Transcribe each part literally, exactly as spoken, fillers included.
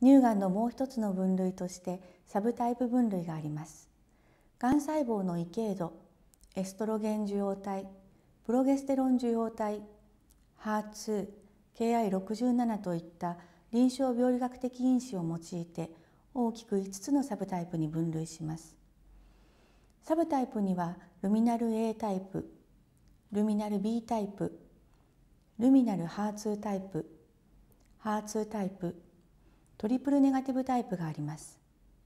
乳がんのもう一つの分類としてサブタイプ分類があります。がん細胞の異形度、エストロゲン受容体、プロゲステロン受容体、ハーツー、ケーアイろくじゅうなな といった臨床病理学的因子を用いて大きくいつつのサブタイプに分類します。サブタイプにはルミナル A タイプ、ルミナル B タイプ、ルミナル ハーツー タイプ、ハーツー タイプ、トリプルネガティブタイプがあります。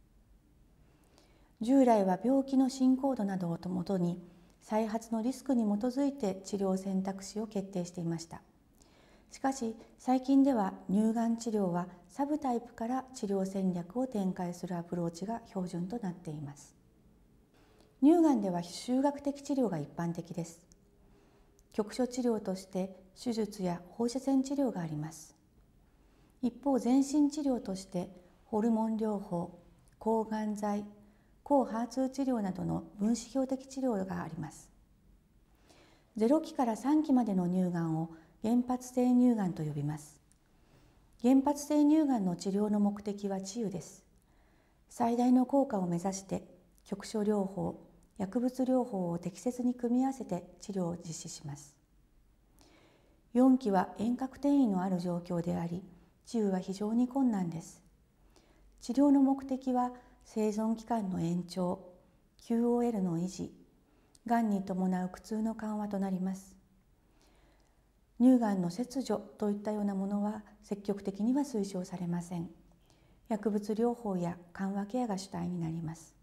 従来は病気の進行度などをもとに再発のリスクに基づいて治療選択肢を決定していました。しかし最近では乳がん治療はサブタイプから治療戦略を展開するアプローチが標準となっています。乳がんでは集学的治療が一般的です。局所治療として手術や放射線治療があります。一方、全身治療としてホルモン療法、抗がん剤、抗ハーツー治療などの分子標的治療があります。ゼロ期からさん期までの乳がんを原発性乳がんと呼びます。原発性乳がんの治療の目的は治癒です。最大の効果を目指して局所療法、薬物療法を適切に組み合わせて治療を実施します。よん期は遠隔転移のある状況であり、治癒は非常に困難です。治療の目的は生存期間の延長、キューオーエル の維持、がんに伴う苦痛の緩和となります。乳がんの切除といったようなものは積極的には推奨されません。薬物療法や緩和ケアが主体になります。